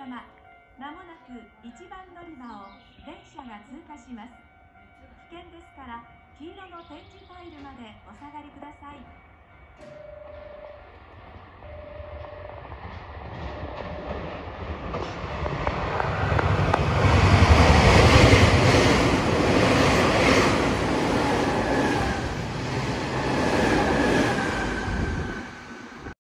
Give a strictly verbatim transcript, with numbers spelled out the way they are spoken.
様、まもなくいちばん乗り場を電車が通過します。危険ですから、黄色の点字タイルまでお下がりください。